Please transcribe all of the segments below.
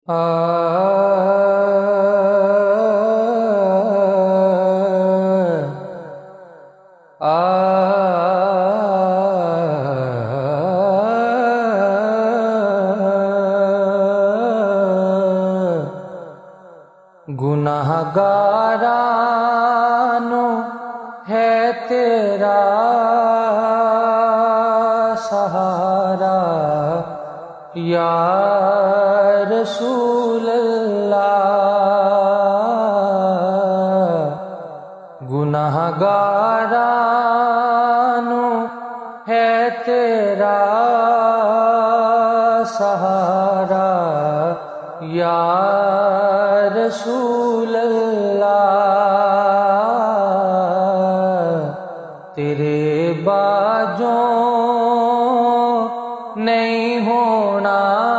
گناہگارانو ہے تیرا سہارا یا رسول اللہ، گناہگارانو ہے تیرا سہارا یا رسول اللہ، تیرے باجوں نہیں ہونا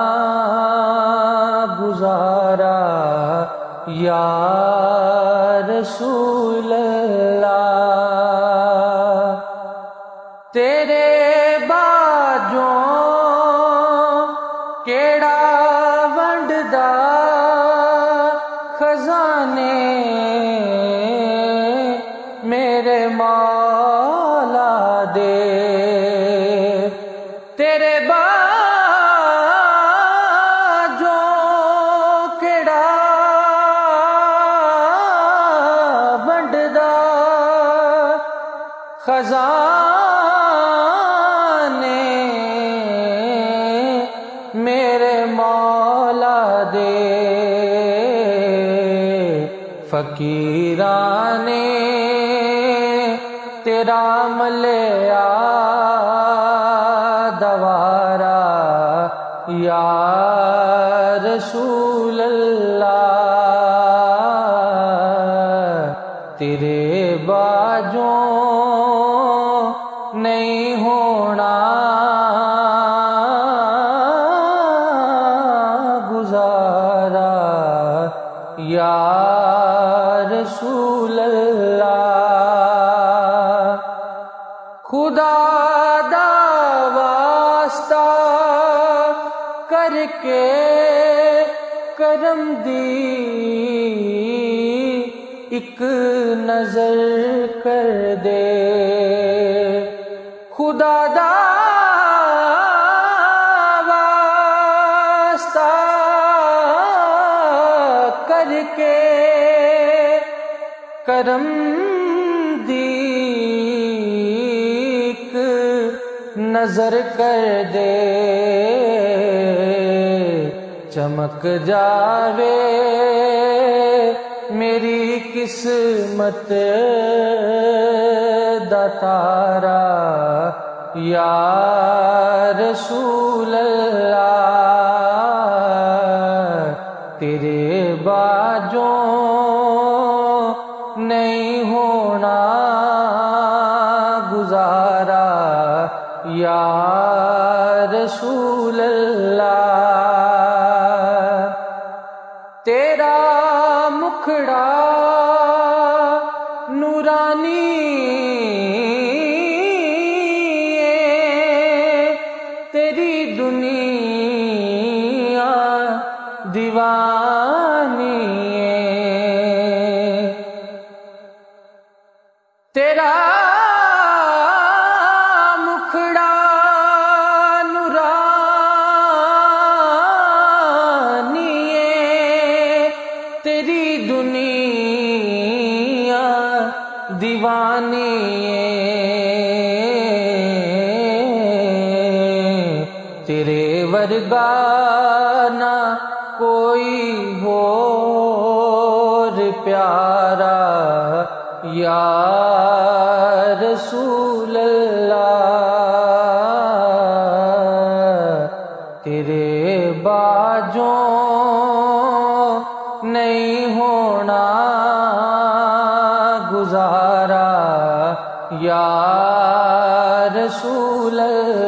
گزارا یا رسول اللہ، تیرے باجوں کیڑا ونڈدا خزانے میرے مولا دے، تیرے باجوں کیڑا ونڈدا خزانے میرے مولا دے، فقیران نے تیرا ملیا دوارا یا رسول اللہ، تیرے باجوں نہیں ہونا گزارا یا رسول اللہ، خدا دا واسطہ کر کے کرم دی ایک نظر کر دے، خدا دا واسطہ کر کے کرم دی ایک نظر کر دے، چمک جاوے میری قسمت دا تارا یا رسول اللہ، تیرے باجوں نہیں ہونا گزارا یا رسول اللہ، تیرا مکھڑا نورانی تیری دنیا دیوانی، تیرا مکھڑا نورانی تیری دنیا دیوانی، تیرے ورگا نہ کوئی اور پیارا یا رسول اللہ، تیرے باجوں نہیں ہونا گزارا یا رسول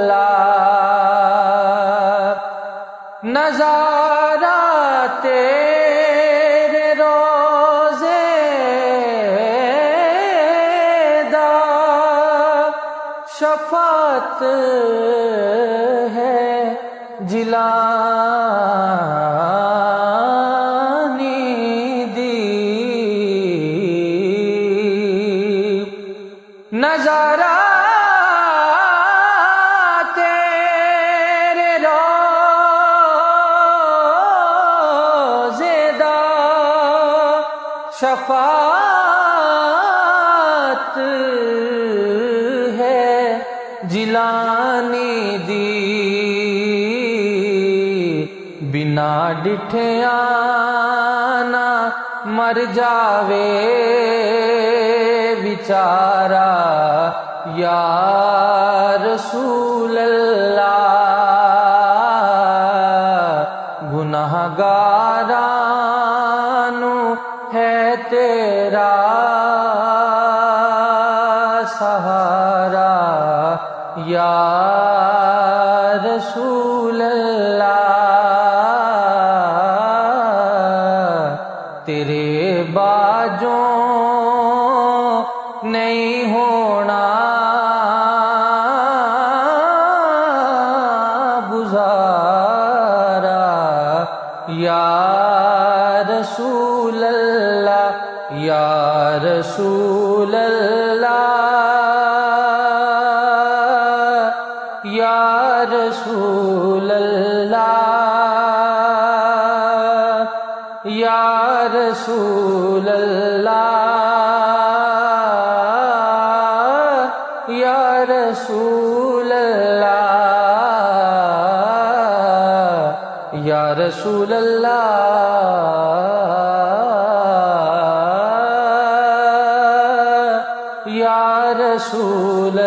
اللہ، نظارہ تیرے روزے دا شفاعت ہے جلانی، نظارہ تیرے روضے دا شفاعت ہے جیلانی دی بنا ڈٹھیاں نہ مر جاوے بیچارہ یا رسول اللہ گناہگارانو ہے تیرا سہارا یا رسول اللہ تیرے باجوں نہیں ہونا گزارا یا رسول اللہ یا رسول اللہ یا رسول اللہ یا رسول اللہ یا رسول اللہ یا رسول اللہ یا رسول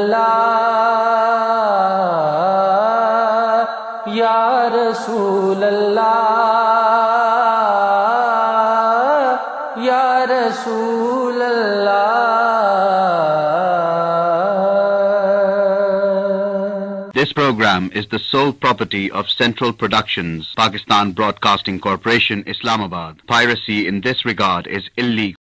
اللہ یا رسول اللہ یا رسول اللہ. This program is the sole property of Central Productions, Pakistan Broadcasting Corporation, Islamabad. Piracy in this regard is illegal.